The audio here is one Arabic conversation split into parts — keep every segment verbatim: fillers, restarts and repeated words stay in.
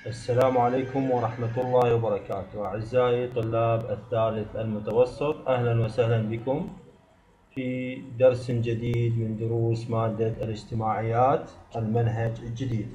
السلام عليكم ورحمة الله وبركاته. أعزائي طلاب الثالث المتوسط، أهلا وسهلا بكم في درس جديد من دروس مادة الاجتماعيات المنهج الجديد.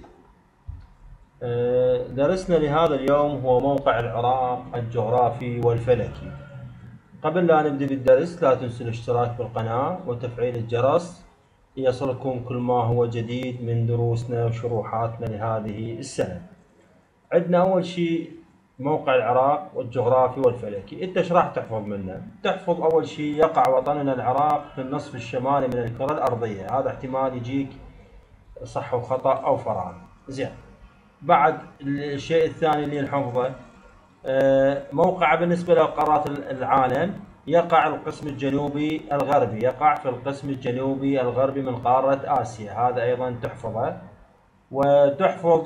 درسنا لهذا اليوم هو موقع العراق الجغرافي والفلكي. قبل لا نبدأ بالدرس لا تنسوا الاشتراك بالقناة وتفعيل الجرس ليصلكم كل ما هو جديد من دروسنا وشروحاتنا لهذه السنة. عندنا أول شيء موقع العراق والجغرافي والفلكي. أنت ايش راح تحفظ منه؟ تحفظ أول شيء يقع وطننا العراق في النصف الشمالي من الكرة الأرضية. هذا احتمال يجيك صح وخطأ أو فراغ. زين. بعد الشيء الثاني اللي نحفظه موقع بالنسبة لقارات العالم، يقع القسم الجنوبي الغربي، يقع في القسم الجنوبي الغربي من قارة آسيا. هذا أيضا تحفظه. وتحفظ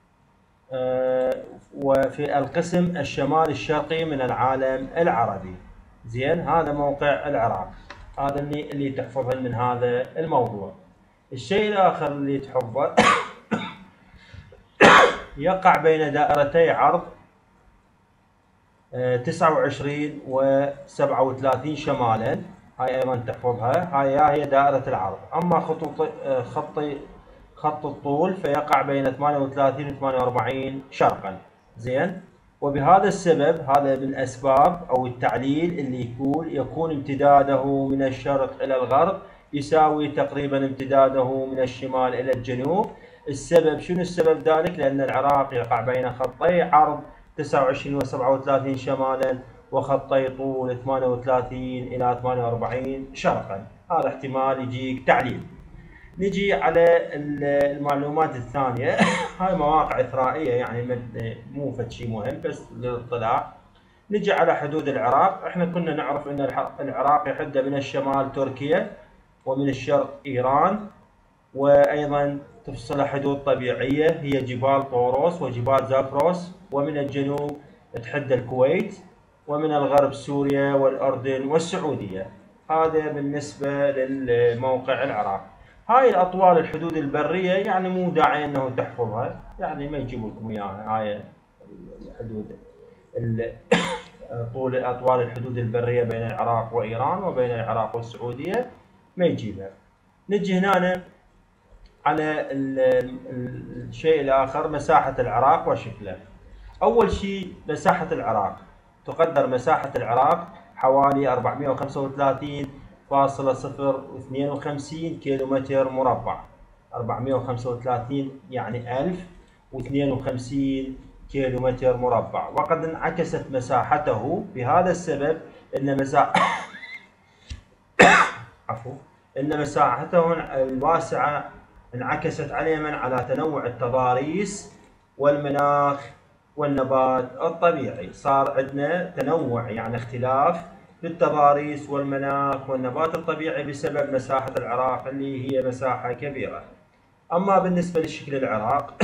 وفي القسم الشمال الشرقي من العالم العربي. زين، هذا موقع العراق. هذا اللي اللي تحفظه من هذا الموضوع. الشيء الآخر اللي تحفظه يقع بين دائرتي عرض تسعة وعشرين و سبعة وثلاثين شمالا. هاي أيضا تحفظها. هاي هي دائرة العرض. أما خطوط خط خط الطول فيقع بين ثمانية وثلاثين و ثمانية وأربعين شرقا. زين. وبهذا السبب، هذا من أسباب أو التعليل اللي يقول يكون امتداده من الشرق إلى الغرب يساوي تقريبا امتداده من الشمال إلى الجنوب. السبب شنو السبب ذلك؟ لأن العراق يقع بين خطي عرض تسعة وعشرين و سبعة وثلاثين شمالا وخطي طول ثمانية وثلاثين إلى ثمانية وأربعين شرقا. هذا احتمال يجيك تعليل. نجي على المعلومات الثانية. هاي مواقع إثرائية يعني مو فد شيء مهم، بس للاطلاع. نجي على حدود العراق. احنا كنا نعرف ان العراق يحد من الشمال تركيا ومن الشرق ايران، وايضا تفصل حدود طبيعية هي جبال طوروس وجبال زافروس، ومن الجنوب تحد الكويت، ومن الغرب سوريا والاردن والسعودية. هذا بالنسبة للموقع العراق. هاي الأطوال الحدود البرية يعني مو داعي أنه تحفظها، يعني ما يجيبوا لكم إياها. هاي الحدود طول أطوال الحدود البرية بين العراق وإيران وبين العراق والسعودية ما يجيبها. نجي هنا على الشيء الآخر، مساحة العراق وشكله. أول شيء مساحة العراق. تقدر مساحة العراق حوالي أربعمائة وخمسة وثلاثين فاصلة صفر اثنين وخمسين كيلومتر مربع. أربعمائة وخمسة وثلاثين يعني ألف واثنين وخمسين كيلومتر مربع. وقد انعكست مساحته بهذا السبب ان مساحة عفوا ان مساحته الواسعة انعكست على من على تنوع التضاريس والمناخ والنبات الطبيعي. صار عندنا تنوع يعني اختلاف في التضاريس والمناخ والنبات الطبيعي بسبب مساحة العراق اللي هي مساحة كبيرة. أما بالنسبة لشكل العراق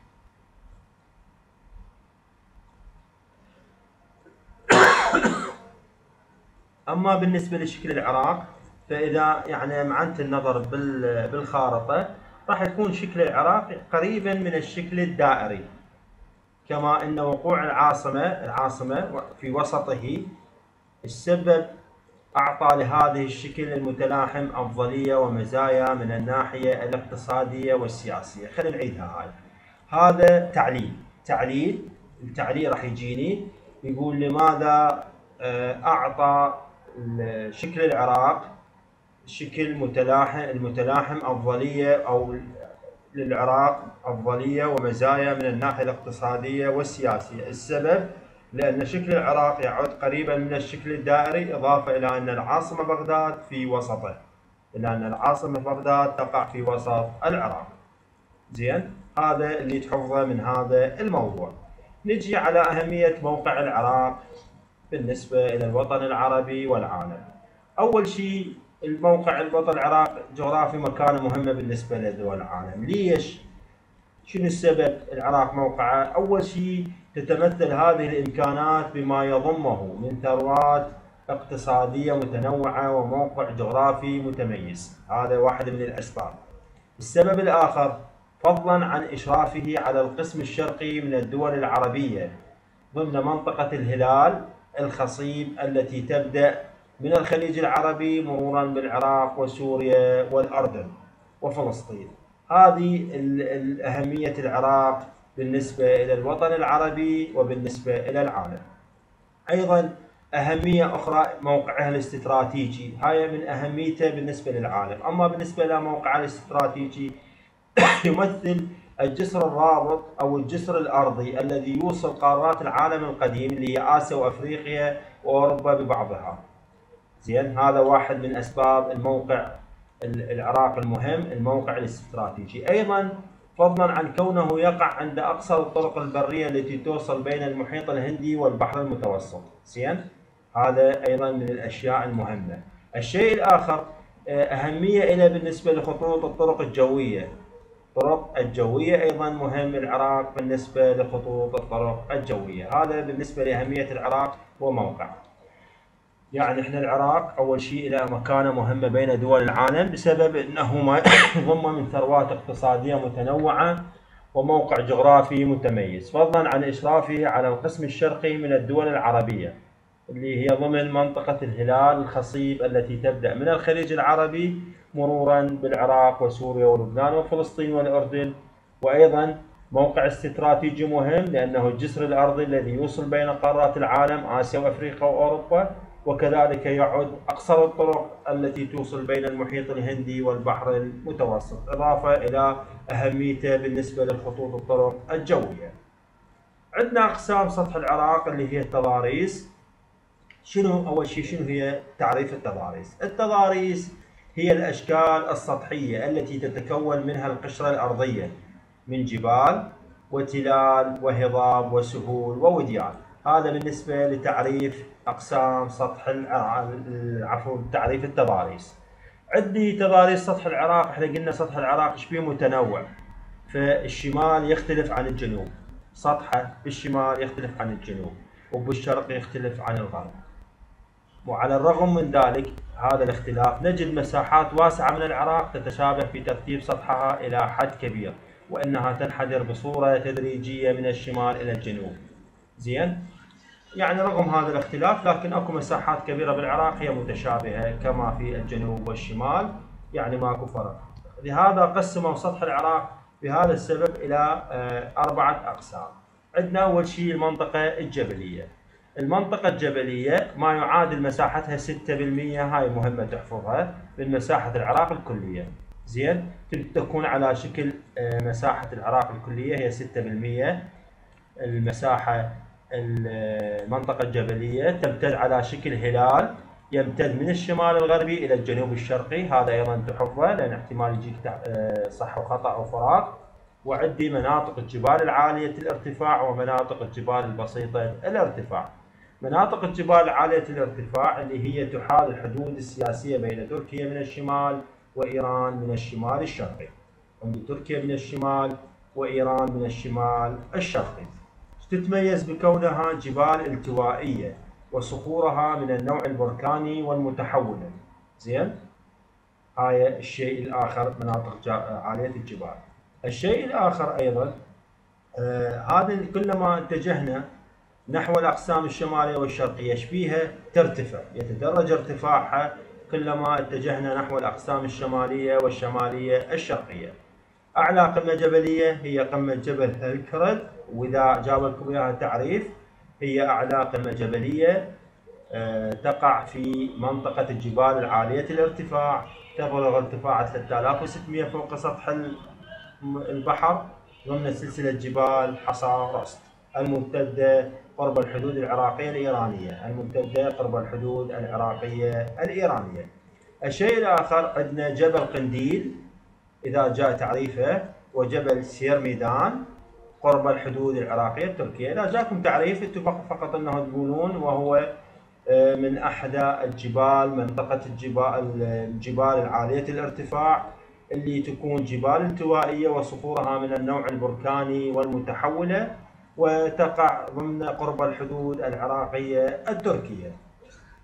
أما بالنسبة لشكل العراق فإذا يعني معنت النظر بالخارطة راح يكون شكل العراق قريبا من الشكل الدائري، كما أن وقوع العاصمة العاصمة في وسطه السبب أعطى لهذه الشكل المتلاحم أفضلية ومزايا من الناحية الاقتصادية والسياسية. خلينا نعيدها. هاي هذا تعليل تعليل التعليل راح يجيني يقول لماذا أعطى شكل العراق شكل متلاحم المتلاحم أفضلية أو للعراق أفضلية ومزايا من الناحية الاقتصادية والسياسية. السبب لأن شكل العراق يعد قريبا من الشكل الدائري، إضافة إلى أن العاصمة بغداد في وسطه، إلى أن العاصمة بغداد تقع في وسط العراق. زين، هذا اللي تحفظه من هذا الموضوع. نجي على أهمية موقع العراق بالنسبة إلى الوطن العربي والعالم. أول شيء الموقع الوطن العراق جغرافي مكانه مهمة بالنسبة لدول العالم. ليش؟ شنو السبب العراق موقعه؟ أول شيء تتمثل هذه الإمكانات بما يضمه من ثروات اقتصادية متنوعة وموقع جغرافي متميز. هذا واحد من الأسباب. السبب الآخر فضلا عن إشرافه على القسم الشرقي من الدول العربية ضمن منطقة الهلال الخصيب التي تبدأ من الخليج العربي مرورا بالعراق وسوريا والأردن وفلسطين. هذه أهمية العراق بالنسبة إلى الوطن العربي وبالنسبة إلى العالم. أيضا أهمية أخرى موقعها الاستراتيجي، هاي من أهميته بالنسبة للعالم. أما بالنسبة إلى موقعها الاستراتيجي يمثل الجسر الرابط أو الجسر الأرضي الذي يوصل قارات العالم القديم اللي هي آسيا وأفريقيا وأوروبا ببعضها. زين، هذا واحد من أسباب الموقع العراق المهم، الموقع الاستراتيجي. أيضا فضلا عن كونه يقع عند أقصى الطرق البرية التي توصل بين المحيط الهندي والبحر المتوسط. زين، هذا أيضا من الأشياء المهمة. الشيء الآخر أهمية إلى بالنسبة لخطوط الطرق الجوية. الطرق الجوية أيضا مهم العراق بالنسبة لخطوط الطرق الجوية. هذا بالنسبة لأهمية العراق وموقع. يعني احنا العراق أول شيء له مكانة مهمة بين دول العالم بسبب أنه ضم من ثروات اقتصادية متنوعة وموقع جغرافي متميز، فضلا عن إشرافه على القسم الشرقي من الدول العربية اللي هي ضمن منطقة الهلال الخصيب التي تبدأ من الخليج العربي مرورا بالعراق وسوريا ولبنان وفلسطين والأردن. وأيضا موقع استراتيجي مهم لأنه الجسر الأرضي الذي يوصل بين قارات العالم آسيا وأفريقيا وأوروبا، وكذلك يعد أقصر الطرق التي توصل بين المحيط الهندي والبحر المتوسط، إضافة إلى أهميته بالنسبة لخطوط الطرق الجوية. عندنا أقسام سطح العراق اللي هي التضاريس. شنو أول شيء شنو هي تعريف التضاريس؟ التضاريس هي الأشكال السطحية التي تتكون منها القشرة الأرضية من جبال وتلال وهضاب وسهول ووديان. هذا بالنسبة لتعريف أقسام سطح عفوا تعريف التضاريس. عندي تضاريس سطح العراق، احنا قلنا سطح العراق شبيه متنوع، فالشمال يختلف عن الجنوب، سطحه بالشمال يختلف عن الجنوب وبالشرق يختلف عن الغرب. وعلى الرغم من ذلك هذا الاختلاف نجد مساحات واسعة من العراق تتشابه في ترتيب سطحها إلى حد كبير، وأنها تنحدر بصورة تدريجية من الشمال إلى الجنوب. زين، يعني رغم هذا الاختلاف لكن اكو مساحات كبيرة بالعراق هي متشابهة كما في الجنوب والشمال، يعني ماكو فرق. لهذا قسموا سطح العراق بهذا السبب إلى أربعة أقسام. عندنا أول شيء المنطقة الجبلية. المنطقة الجبلية ما يعادل مساحتها ستة بالمئة، هاي مهمة تحفظها، من مساحة العراق الكلية. زين، تكون على شكل مساحة العراق الكلية هي ستة بالمئة. المساحة المنطقة الجبلية تمتد على شكل هلال يمتد من الشمال الغربي إلى الجنوب الشرقي، هذا أيضا تحفظه لأن احتمال يجيك صح وخطأ أو فراغ. وعندي مناطق الجبال العالية الارتفاع ومناطق الجبال البسيطة الارتفاع. مناطق الجبال العالية الارتفاع اللي هي تحاذي الحدود السياسية بين تركيا من الشمال وإيران من الشمال الشرقي. عندي تركيا من الشمال وإيران من الشمال الشرقي. تتميز بكونها جبال التوائية وصخورها من النوع البركاني والمتحولة. زين، هاي الشيء الآخر مناطق عالية الجبال. الشيء الآخر أيضا آه هذا كلما اتجهنا نحو الأقسام الشمالية والشرقية شبيها ترتفع، يتدرج ارتفاعها كلما اتجهنا نحو الأقسام الشمالية والشمالية الشرقية. أعلى قمة جبلية هي قمة جبل الكرد، وإذا جاب لكم إياها تعريف هي أعلى قمة جبلية أه تقع في منطقة الجبال العالية الارتفاع، تبلغ ارتفاعها ثلاثة آلاف وستمئة فوق سطح البحر ضمن سلسلة جبال حصى رست الممتدة قرب الحدود العراقية الإيرانية الممتدة قرب الحدود العراقية الإيرانية. الشيء الآخر عندنا جبل قنديل إذا جاء تعريفه، وجبل سيرميدان قرب الحدود العراقية التركية. إذا جاكم تعريف اتفقوا فقط أنه تقولون وهو من أحدى الجبال منطقة الجبال الجبال العالية الارتفاع اللي تكون جبال التوائية وصخورها من النوع البركاني والمتحولة، وتقع ضمن قرب الحدود العراقية التركية.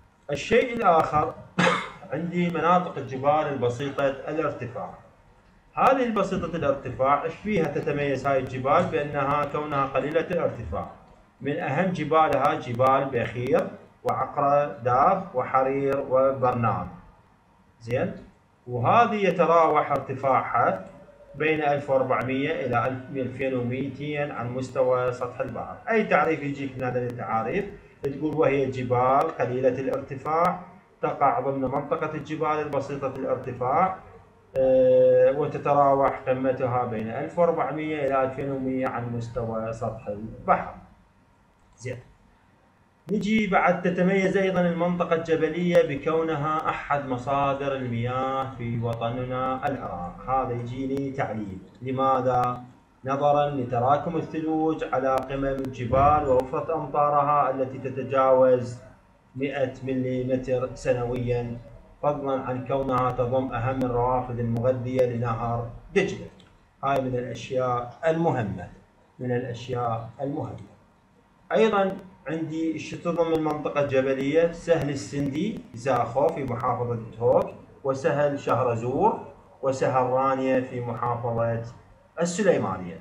الشيء الآخر عندي مناطق الجبال البسيطة الارتفاع. هذه البسيطة الارتفاع ايش فيها تتميز هاي الجبال؟ بأنها كونها قليلة الارتفاع. من أهم جبالها جبال بخير وعقرة داغ وحرير وبرنان. زين، وهذه يتراوح ارتفاعها بين ألف وأربعمية إلى ألفين ومئتين عن مستوى سطح البحر. أي تعريف يجيك من هذه التعاريف تقول وهي جبال قليلة الارتفاع تقع ضمن منطقة الجبال البسيطة الارتفاع، أه وتتراوح قمتها بين ألف وأربعمية إلى ألفين ومئة عن مستوى سطح البحر. زين، نجي بعد تتميز أيضا المنطقة الجبلية بكونها أحد مصادر المياه في وطننا العراق. هذا يجيني تعليل. لماذا؟ نظرا لتراكم الثلوج على قمم الجبال ووفرة أمطارها التي تتجاوز مئة ملم سنويا، فضلا عن كونها تضم أهم الروافد المغذية لنهر دجلة. هاي من الأشياء المهمة من الأشياء المهمة. أيضا عندي ايش تضم المنطقة الجبلية؟ سهل السندي زاخو في محافظة تهوك، وسهل شهرزور، وسهل رانية في محافظة السليمانية.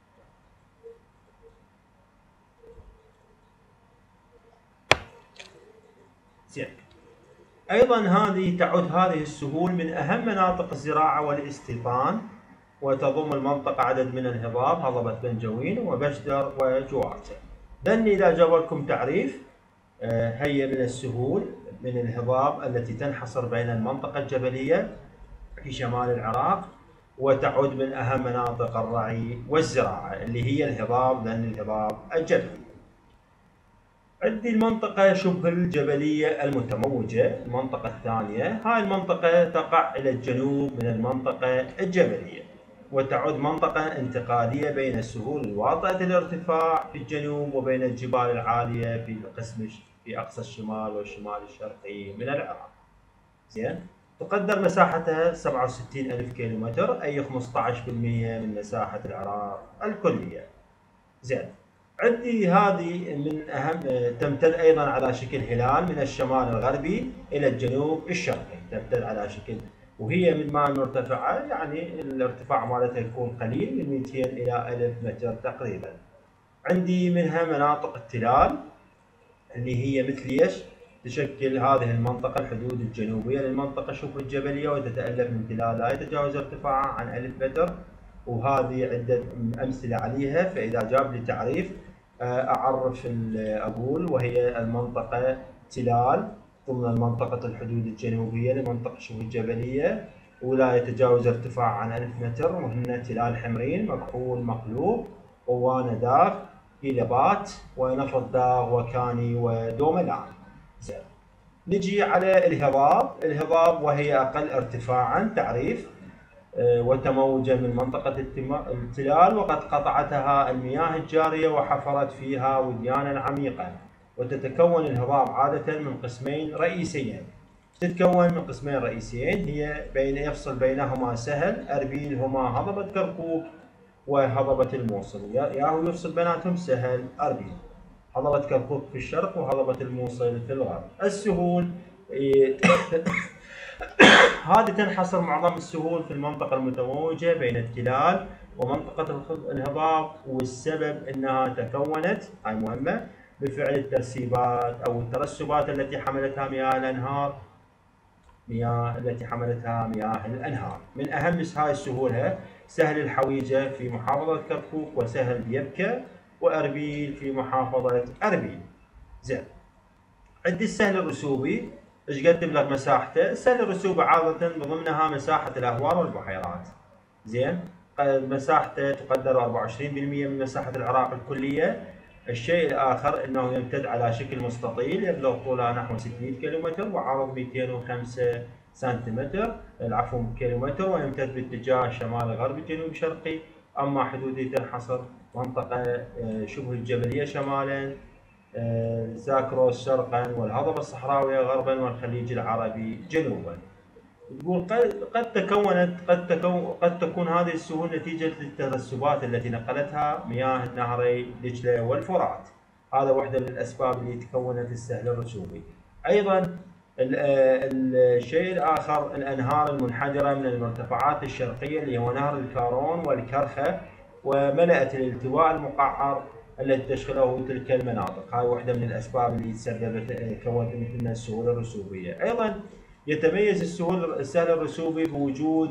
زين، أيضا هذه تعد هذه السهول من أهم مناطق الزراعة والاستيطان، وتضم المنطقة عدد من الهضاب هضبة بنجوين وبشدر وجوارته. لأن إذا جاب لكم تعريف هي من السهول من الهضاب التي تنحصر بين المنطقة الجبلية في شمال العراق، وتعد من أهم مناطق الرعي والزراعة اللي هي الهضاب، لأن الهضاب الجبلي. عندي المنطقة شبه الجبلية المتموجة، المنطقة الثانية. هاي المنطقة تقع إلى الجنوب من المنطقة الجبلية، وتعد منطقة انتقالية بين السهول الواطئة الارتفاع في الجنوب وبين الجبال العالية في القسم في أقصى الشمال والشمال الشرقي من العراق. زين، تقدر مساحتها سبعة وستين ألف كيلومتر، أي خمسة عشر بالمئة من مساحة العراق الكلية. زين، عندي هذه من أهم تمتد أيضا على شكل هلال من الشمال الغربي إلى الجنوب الشرقي، تمتد على شكل، وهي من ما مرتفعة، يعني الارتفاع مالتها يكون قليل من مئتين إلى ألف متر تقريبا. عندي منها مناطق التلال اللي هي مثل ايش؟ تشكل هذه المنطقة الحدود الجنوبية للمنطقة شبه الجبلية، وتتألف من تلال لا يتجاوز ارتفاعها عن ألف متر، وهذه عدة أمثلة عليها. فإذا جاب لي تعريف أعرف أقول وهي المنطقة تلال ضمن المنطقة الحدود الجنوبية للمنطقة شبه الجبلية، ولا يتجاوز ارتفاع عن ألف متر، وهن تلال حمرين مكحول مقلوب قوانة داغ هيلبات ونفط داغ وكاني ودوملان. زين، نجي على الهضاب. الهضاب وهي أقل ارتفاعا تعريف وتموجا من منطقة التلال، وقد قطعتها المياه الجارية وحفرت فيها وديانا عميقا. وتتكون الهضاب عادة من قسمين رئيسيين. تتكون من قسمين رئيسيين هي بين يفصل بينهما سهل أربيل، هما هضبة كركوك وهضبة الموصل، يا هو يفصل بيناتهم سهل أربيل. هضبة كركوك في الشرق وهضبة الموصل في الغرب. السهول هذه تنحصر معظم السهول في المنطقة المتموجة بين التلال ومنطقة الهضاب، والسبب أنها تكونت، هاي مهمة، بفعل الترسيبات أو الترسبات التي حملتها مياه الأنهار مياه التي حملتها مياه الأنهار. من أهم هاي السهول سهل الحويجة في محافظة كركوك، وسهل بيبكة وأربيل في محافظة أربيل. زين، عندي السهل الرسوبي. ايش قدم لك مساحته؟ السهل الرسوبي عادة ضمنها مساحة الأهوار والبحيرات. زين، مساحته تقدر أربعة وعشرين بالمئة من مساحة العراق الكلية. الشيء الآخر أنه يمتد على شكل مستطيل يبلغ طوله نحو ستمئة كيلومتر وعرض مئتين وخمسة سنتيمتر العفو كيلومتر، ويمتد باتجاه الشمال الغربي الجنوب شرقي. أما حدوده تنحصر منطقة شبه الجبلية شمالا، زاكروس شرقا، والهضبة الصحراوية غربا، والخليج العربي جنوبا. يقول قد تكونت قد تكون قد تكون هذه السهول نتيجة للترسبات التي نقلتها مياه النهري دجلة والفرات. هذا واحدة من الأسباب اللي تكونت السهل الرسوبي. أيضا الشيء الآخر الأنهار المنحدرة من المرتفعات الشرقية اللي هو نهر الكارون والكرخة، وملأت الالتواء المقعر التي تشغله تلك المناطق. هاي واحدة من الأسباب اللي تسببت كونت مثل السهول الرسوبية. أيضا يتميز السهول السهل الرسوبي بوجود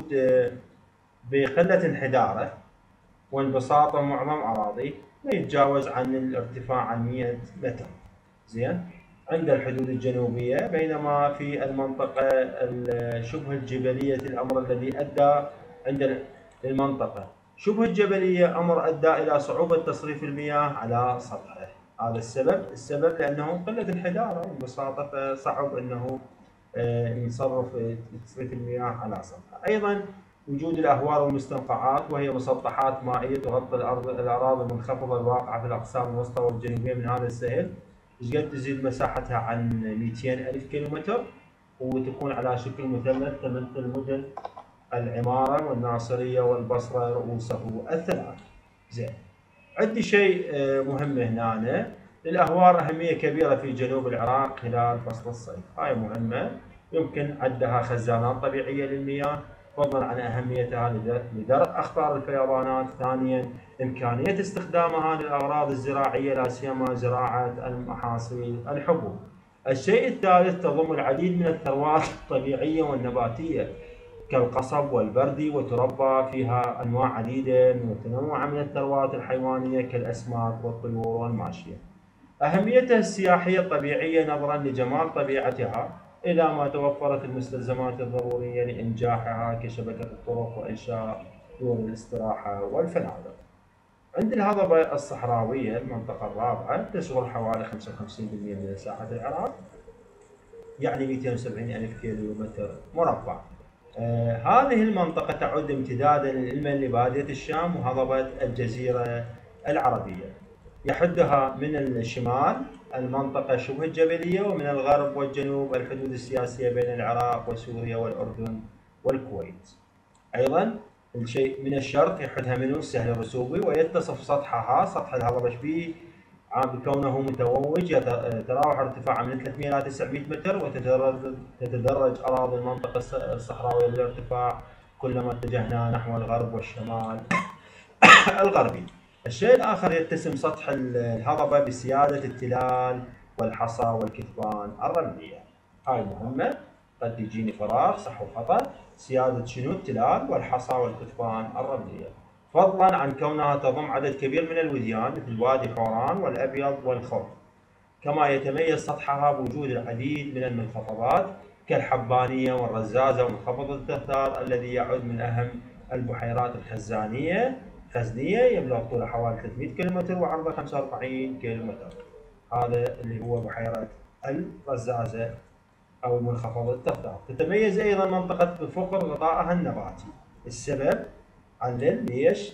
بقلة انحداره وانبساطه معظم أراضيه، ما يتجاوز عن الارتفاع عن مئة متر. زين، عند الحدود الجنوبية، بينما في المنطقة شبه الجبلية الأمر الذي أدى عند المنطقة شبه الجبلية أمر أدى إلى صعوبة تصريف المياه على سطحه. هذا السبب السبب لأنه قلة انحداره ببساطة، فصعب أنه يصرف تصريف المياه على سطحه. أيضا وجود الأهوار والمستنقعات، وهي مسطحات مائية تغطي الأرض الأراضي المنخفضة الواقعة في الأقسام الوسطى والجنوبية من هذا السهل، قد تزيد مساحتها عن مئتين ألف كيلومتر، وتكون على شكل مثلث تمثل مدن العمارة والناصرية والبصرة رؤوسه الثلاث. زين، عندي شيء مهم هنا، للأهوار أهمية كبيرة في جنوب العراق خلال فصل الصيف. هاي مهمة، يمكن عدها خزانات طبيعية للمياه، فضلا عن أهميتها لدرء أخطار الفيضانات. ثانيا، إمكانية استخدامها للأغراض الزراعية، لا سيما زراعة المحاصيل الحبوب. الشيء الثالث، تضم العديد من الثروات الطبيعية والنباتية كالقصب والبردي، وتربى فيها أنواع عديدة متنوعة من الثروات الحيوانية كالأسماك والطيور والماشية. أهميتها السياحية الطبيعية نظرا لجمال طبيعتها، إذا ما توفرت المستلزمات الضرورية لإنجاحها كشبكة الطرق وإنشاء دور الاستراحة والفنادق. عند الهضبة الصحراوية المنطقة الرابعة، تشغل حوالي خمسة وخمسين بالمئة من مساحة العراق، يعني مئتين وسبعين ألف كيلومتر مربع. آه هذه المنطقة تعد امتدادا علما لبادية الشام وهضبة الجزيرة العربية. يحدها من الشمال المنطقة شبه الجبلية، ومن الغرب والجنوب الحدود السياسية بين العراق وسوريا والأردن والكويت. أيضا الشيء من الشرق يحدها منه السهل الرسوبي، ويتصف سطحها سطح الهضبة به بكونه متوج، يتراوح ارتفاعه من ثلاثمئة إلى تسعمئة متر، وتتدرج أراضي المنطقة الصحراوية بالارتفاع كلما اتجهنا نحو الغرب والشمال الغربي. الشيء الآخر، يتسم سطح الهضبة بسيادة التلال والحصى والكثبان الرملية. هاي مهمة، قد يجيني فراغ صح وخطأ. سيادة شنو؟ التلال والحصى والكثبان الرملية، فضلا عن كونها تضم عدد كبير من الوديان مثل وادي حوران والأبيض والخرف. كما يتميز سطحها بوجود العديد من المنخفضات كالحبانية والرزازة ومنخفض التثار الذي يعد من أهم البحيرات الخزانية خزنية، يبلغ طوله حوالي ثلاثمئة كيلومتر وعرضه خمسة وأربعين كيلومتر. هذا اللي هو بحيرة الرزازة أو منخفض التثار. تتميز أيضا منطقة الفقر غطائها النباتي. السبب علل ليش؟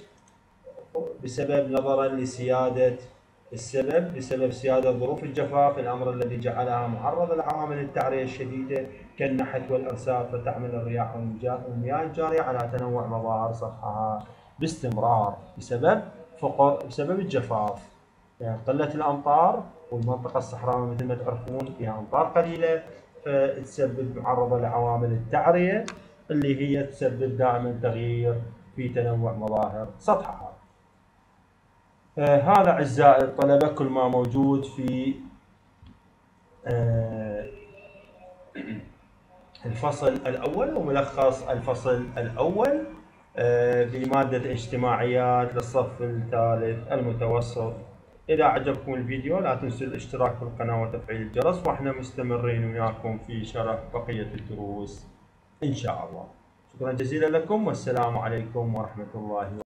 بسبب نظرا لسيادة السبب بسبب سيادة ظروف الجفاف، الأمر الذي جعلها معرضة لعوامل التعرية الشديدة كالنحت والإرسال، فتعمل الرياح والمياه الجارية على تنوع مظاهر سطحها باستمرار بسبب فقر بسبب الجفاف، يعني قلة الأمطار. والمنطقة الصحراوية مثل ما تعرفون فيها أمطار قليلة، فتسبب معرضة لعوامل التعرية اللي هي تسبب دائما تغيير في تنوع مظاهر سطحها. آه هذا أعزائي الطلبة كل ما موجود في آه الفصل الأول وملخص الفصل الأول آه بمادة اجتماعيات للصف الثالث المتوسط. إذا عجبكم الفيديو لا تنسوا الاشتراك في القناة وتفعيل الجرس، واحنا مستمرين وياكم في شرح بقية الدروس إن شاء الله. شكرا جزيلا لكم، والسلام عليكم ورحمة الله وبركاته.